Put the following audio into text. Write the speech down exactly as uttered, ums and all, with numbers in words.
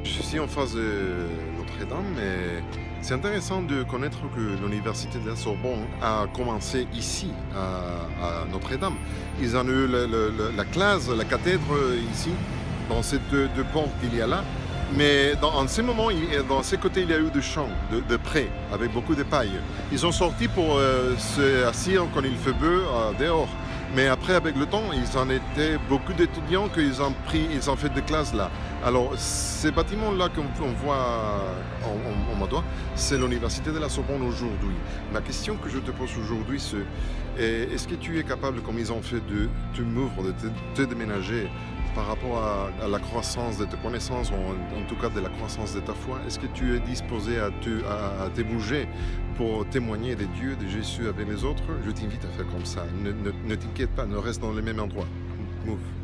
Je suis en face de Notre-Dame, mais c'est intéressant de connaître que l'université de la Sorbonne a commencé ici, à, à Notre-Dame. Ils ont eu le- le- le- la classe, la cathèdre ici, dans ces deux, deux portes qu'il y a là. Mais dans, en ces moments, il- dans ces côtés, il y a eu des champs, de, de près, avec beaucoup de paille. Ils ont sorti pour euh, se asseoir quand il fait beau euh, dehors. Mais après, avec le temps, ils en étaient beaucoup d'étudiants qu'ils ont pris, ils ont fait des classes là. Alors, ces bâtiments-là qu'on on voit en, en, en Madois, c'est l'université de la Sorbonne aujourd'hui. La question que je te pose aujourd'hui, c'est est- est-ce que tu es capable, comme ils ont fait, de te mouvre, de te, te déménager par rapport à, à la croissance de tes connaissances, ou en, en tout cas de la croissance de ta foi? Est-ce que tu es disposé à te, à, à te bouger pour témoigner des dieux, de Jésus avec les autres? Je t'invite à faire comme ça. Ne, ne, ne t'inquiète pas, ne reste dans le même endroit. Move.